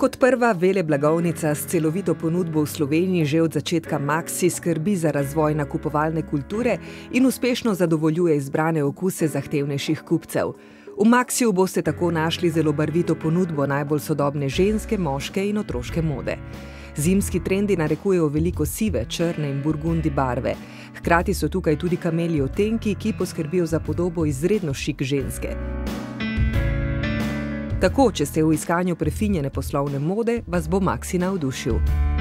Kot prva veleblagovnica s celovito ponudbo v Sloveniji že od začetka Maxi skrbi za razvoj nakupovalne kulture in uspešno zadovoljuje izbrane okuse zahtevnejših kupcev. V Maxiju boste tako našli zelo barvito ponudbo najbolj sodobne ženske, moške in otroške mode. Zimski trendi narekujejo veliko sive, črne in burgundi barve. Hkrati so tukaj tudi kamelji odtenki, ki poskrbijo za podobo izredno šik ženske. Tako, če ste v iskanju prefinjene poslovne mode, vas bo Maxi navdušil.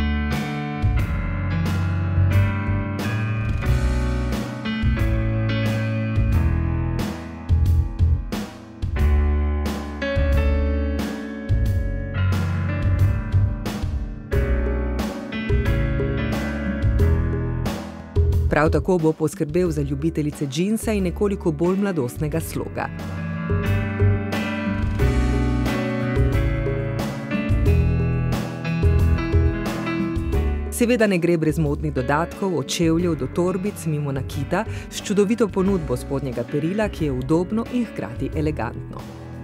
Prav tako bo poskrbel za ljubiteljice džinsa in nekoliko bolj mladostnega sloga. Seveda ne gre brez modnih dodatkov, od čevljev do torbic, mimo nakita, s čudovito ponudbo spodnjega perila, ki je udobno in hkrati elegantno.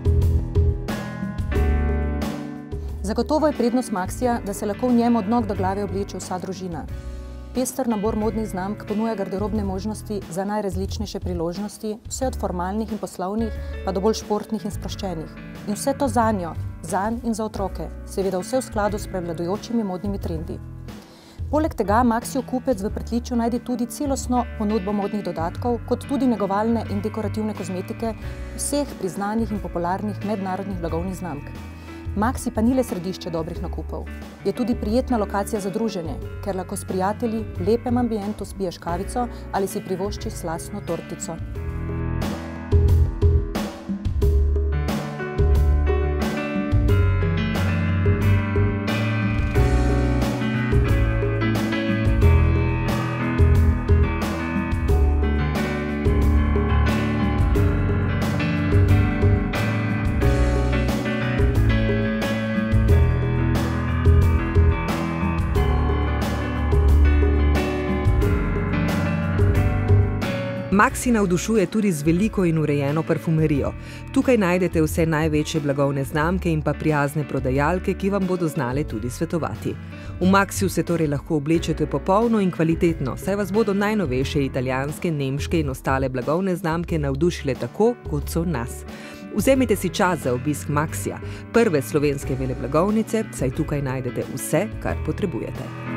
Zagotovo je prednost Maxija, da se lahko v njem od nog do glave obleče vsa družina. Pester nabor modnih znamk ponuja garderobne možnosti za najrazličnejše priložnosti, vse od formalnih in poslovnih pa do bolj športnih in sproščenih. In vse to zanjo, zanj in za otroke, seveda vse v skladu s prevladujočimi modnimi trendi. Poleg tega Maxijev kupec v pritličju najde tudi celostno ponudbo modnih dodatkov, kot tudi negovalne in dekorativne kozmetike vseh priznanih in popularnih mednarodnih blagovnih znamk. Maxi pa ni le središče dobrih nakupov. Je tudi prijetna lokacija za druženje, ker lahko s prijatelji v lepem ambientu spiješ kavico ali si privoščiš slastno tortico. Maxi navdušuje tudi z veliko in urejeno parfumerijo. Tukaj najdete vse največje blagovne znamke in pa prijazne prodajalke, ki vam bodo znale tudi svetovati. V Maxiju se torej lahko oblečete popolno in kvalitetno, saj vas bodo najnovejše italijanske, nemške in ostale blagovne znamke navdušile tako, kot so nas. Vzemite si čas za obisk Maxija, prve slovenske veleblagovnice, saj tukaj najdete vse, kar potrebujete.